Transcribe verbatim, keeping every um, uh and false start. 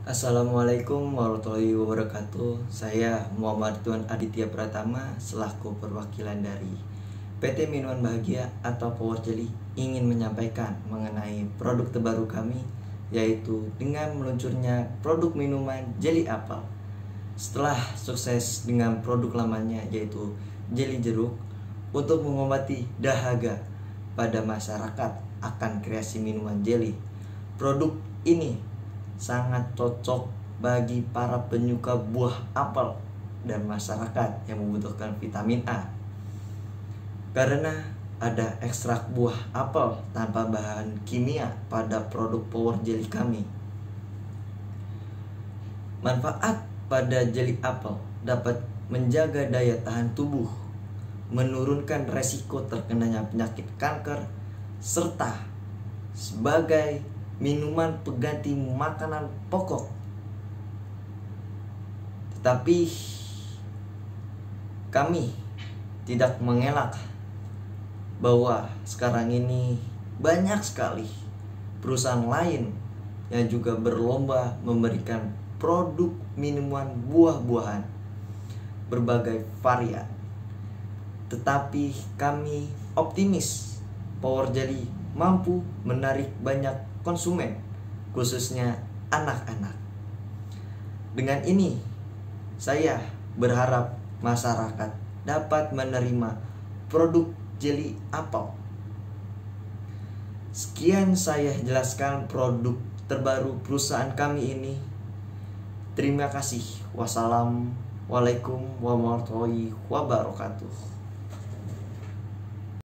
Assalamualaikum warahmatullahi wabarakatuh. Saya Muhammad Tuan Aditya Pratama selaku perwakilan dari P T Minuman Bahagia atau Power Jelly ingin menyampaikan mengenai produk terbaru kami, yaitu dengan meluncurnya produk minuman Jelly Apel. Setelah sukses dengan produk lamanya yaitu Jelly Jeruk untuk mengobati dahaga pada masyarakat akan kreasi minuman jelly, produk ini sangat cocok bagi para penyuka buah apel dan masyarakat yang membutuhkan vitamin A, karena ada ekstrak buah apel tanpa bahan kimia pada produk Power Jelly kami. Manfaat pada jelly apel dapat menjaga daya tahan tubuh, menurunkan resiko terkenanya penyakit kanker, serta sebagai minuman pengganti makanan pokok. Tetapi kami tidak mengelak bahwa sekarang ini banyak sekali perusahaan lain yang juga berlomba memberikan produk minuman buah-buahan berbagai varian. Tetapi kami optimis Power Jelly mampu menarik banyak konsumen, khususnya anak-anak. Dengan ini, saya berharap masyarakat dapat menerima produk jelly apel. Sekian saya jelaskan produk terbaru perusahaan kami ini. Terima kasih. Wassalamualaikum warahmatullahi wabarakatuh.